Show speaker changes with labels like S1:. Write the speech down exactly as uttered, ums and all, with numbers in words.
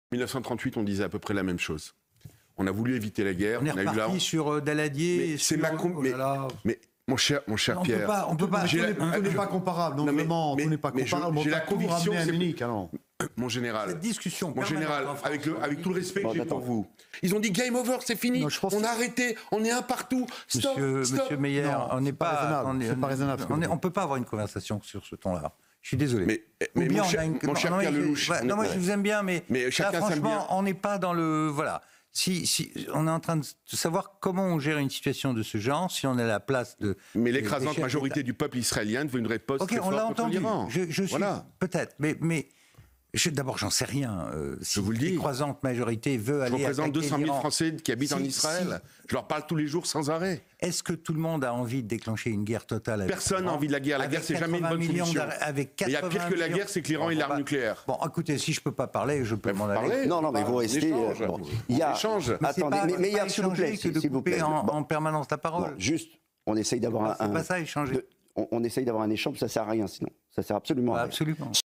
S1: mille neuf cent trente-huit, on disait à peu près la même chose. On a voulu éviter la guerre.
S2: On est
S1: on a
S2: reparti
S1: eu la...
S2: sur euh, Daladier.
S1: Mais c'est
S2: sur...
S1: ma com...
S2: oh
S1: mais,
S2: là là.
S1: mais mon cher, mon cher
S2: on
S1: Pierre.
S2: Peut pas, on peut pas.
S3: Tout n'est pas comparable. Non,
S1: Non, mais-
S3: vraiment,
S1: mais-
S3: tout n'est pas
S1: mais je-
S3: comparable.
S1: j'ai la
S3: On peut pas tout
S1: conviction,
S3: ramener à
S1: c'est-
S3: Munich, alors.
S1: Mon général.
S2: Cette discussion
S1: Mon
S2: permanente
S1: général,
S2: en France,
S1: avec, le, avec tout le respect
S4: Bon,
S1: que j'ai
S4: attends.
S1: pour vous. Ils ont dit game over, c'est fini.
S3: Non, je pense
S1: on
S3: que-
S1: a arrêté, on est un partout. Stop,
S2: Monsieur,
S1: stop.
S2: Monsieur Meyer,
S3: Non,
S2: on n'est
S3: c'est pas
S2: pas,
S3: raisonnable,
S2: on est-
S3: c'est pas raisonnable ce que
S2: on
S3: vous
S2: est-
S3: dites.
S2: on peut pas avoir une conversation sur ce ton-là. Je suis désolé.
S1: Mais,
S2: Ou
S1: mais
S2: bien
S1: mon
S2: on
S1: cher,
S2: a une-
S1: mon cher
S2: non,
S1: Pierre
S2: mais je-
S1: Lelouch.
S2: ouais,
S1: on est-
S2: non, moi je vous aime bien, mais,
S1: Mais
S2: là,
S1: chacun s'aime
S2: franchement,
S1: bien.
S2: on n'est pas dans le voilà. Si, si on est en train de savoir comment on gère une situation de ce genre, si on est à la place de.
S1: Mais
S2: des-
S1: l'écrasante
S2: des chefs
S1: majorité
S2: d'État.
S1: du peuple israélien veut une réponse
S2: Ok,
S1: très
S2: on
S1: forte
S2: l'a
S1: contre
S2: entendu.
S1: l'Iran.
S2: Je, je suis
S1: Voilà.
S2: peut-être, mais mais je- d'abord j'en sais rien. Euh, si
S1: vous le dis.
S2: l'écrasante majorité veut
S1: Je
S2: aller
S1: représente
S2: attaquer
S1: deux cent mille
S2: l'Iran,
S1: Français qui habitent en
S2: si-
S1: Israël. Je leur parle tous les jours sans arrêt.
S2: Est-ce que tout le monde a envie de déclencher une guerre totale avec
S1: Personne n'a
S2: l'Iran
S1: envie de la guerre. La
S2: Avec
S1: guerre, c'est jamais une bonne
S2: quatre-vingts millions
S1: solution.
S2: d'ar- Avec
S1: Mais il y a pire
S2: quatre-vingts
S1: que la
S2: millions-
S1: guerre, c'est que l'Iran
S2: Bon,
S1: ait
S2: on
S1: l'arme
S2: va-
S1: nucléaire.
S2: Bon, écoutez, si je peux pas parler, je peux
S1: Ben,
S2: m'en
S1: vous
S2: aller.
S1: parlez.
S4: Non, non, mais vous
S1: On
S4: restez.
S1: échange.
S4: euh, bon. Il y a.
S1: On échange.
S2: Mais c'est
S4: Attendez,
S2: pas-
S4: mais,
S2: c'est
S4: mais
S2: pas
S4: hier, s'il vous plaît,
S2: échanger que de
S4: s'il vous
S2: couper
S4: plaît.
S2: en,
S4: Bon,
S2: en permanence la
S4: bon,
S2: parole.
S4: juste, on essaye d'avoir
S2: C'est
S4: un.
S2: pas ça, échanger.
S4: de- on, on essaye d'avoir un échange, ça sert à rien sinon. Ça sert absolument à rien.
S2: Absolument.